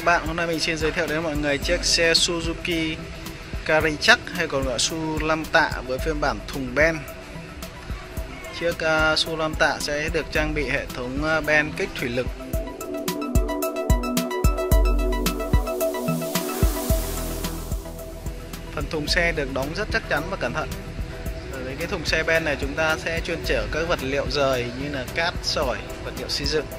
bạn, hôm nay mình xin giới thiệu đến mọi người chiếc xe Suzuki Karichak hay còn gọi Su 5 tạ với phiên bản thùng ben. Chiếc Su 5 tạ sẽ được trang bị hệ thống ben kích thủy lực. Phần thùng xe được đóng rất chắc chắn và cẩn thận. Ở với cái thùng xe ben này chúng ta sẽ chuyên chở các vật liệu rời như là cát, sỏi, vật liệu xây dựng.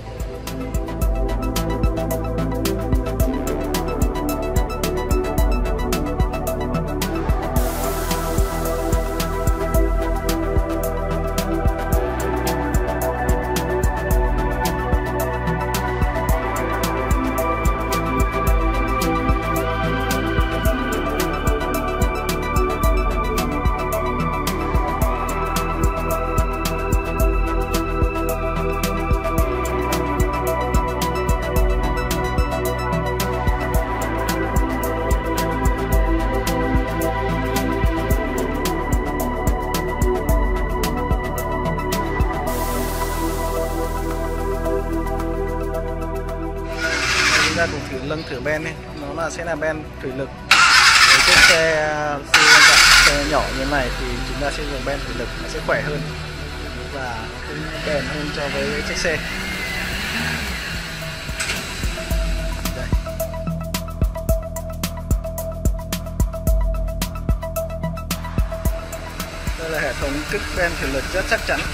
Ra cùng lưng thử ben đi, nó sẽ là ben thủy lực. Với chiếc xe nhỏ như này thì chúng ta sẽ dùng ben thủy lực, nó sẽ khỏe hơn và cũng bền hơn so với chiếc xe. Đây là hệ thống kích ben thủy lực rất chắc chắn.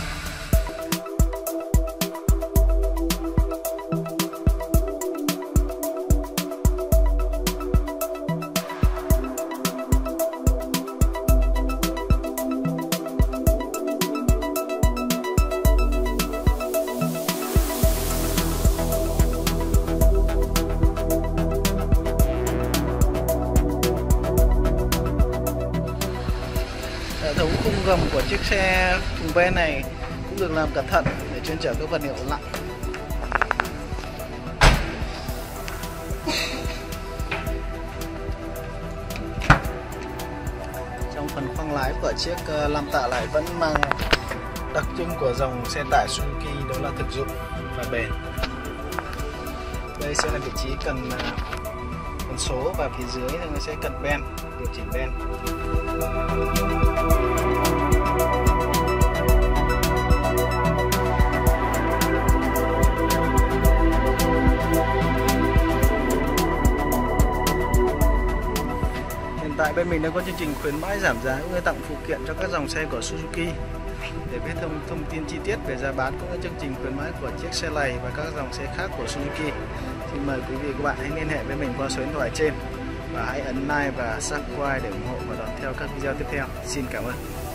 Hệ thống khung gầm của chiếc xe thùng ben này cũng được làm cẩn thận để chuyên chở các vật liệu nặng. Trong phần khoang lái của chiếc 5 tạ này vẫn mang đặc trưng của dòng xe tải Suzuki, đó là thực dụng và bền. Đây sẽ là vị trí cần số và phía dưới thì nó sẽ cần ben, điều chỉnh ben. Hiện tại bên mình đang có chương trình khuyến mãi giảm giá cũng như tặng phụ kiện cho các dòng xe của Suzuki. Để biết thông tin chi tiết về giá bán cũng như chương trình khuyến mãi của chiếc xe này và các dòng xe khác của Suzuki, xin mời quý vị và các bạn hãy liên hệ với mình qua số điện thoại trên và hãy ấn like và subscribe để ủng hộ và đón theo các video tiếp theo. Xin cảm ơn.